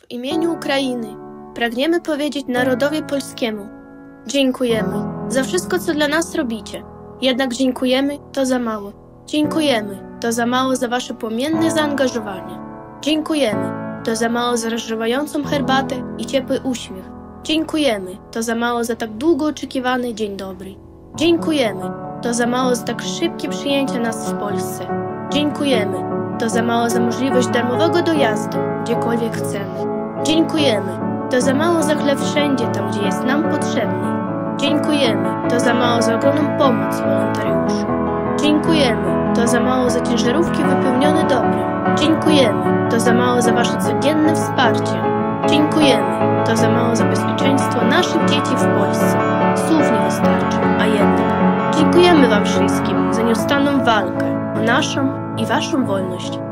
W imieniu Ukrainy pragniemy powiedzieć narodowi polskiemu: dziękujemy za wszystko, co dla nas robicie. Jednak dziękujemy to za mało. Dziękujemy to za mało za wasze płomienne zaangażowanie. Dziękujemy to za mało za rozżywającą herbatę i ciepły uśmiech. Dziękujemy to za mało za tak długo oczekiwany dzień dobry. Dziękujemy to za mało za tak szybkie przyjęcie nas w Polsce. Dziękujemy to za mało za możliwość darmowego dojazdu, gdziekolwiek chcemy. Dziękujemy to za mało za chleb wszędzie tam, gdzie jest nam potrzebny. Dziękujemy to za mało za ogromną pomoc wolontariuszy. Dziękujemy to za mało za ciężarówki wypełnione dobrem. Dziękujemy to za mało za wasze codzienne wsparcie. Dziękujemy to za mało za bezpieczeństwo naszych dzieci w Polsce. Słów nie wystarczy, a jednak dziękujemy wam wszystkim za nieustanną walkę o naszą i waszą wolność.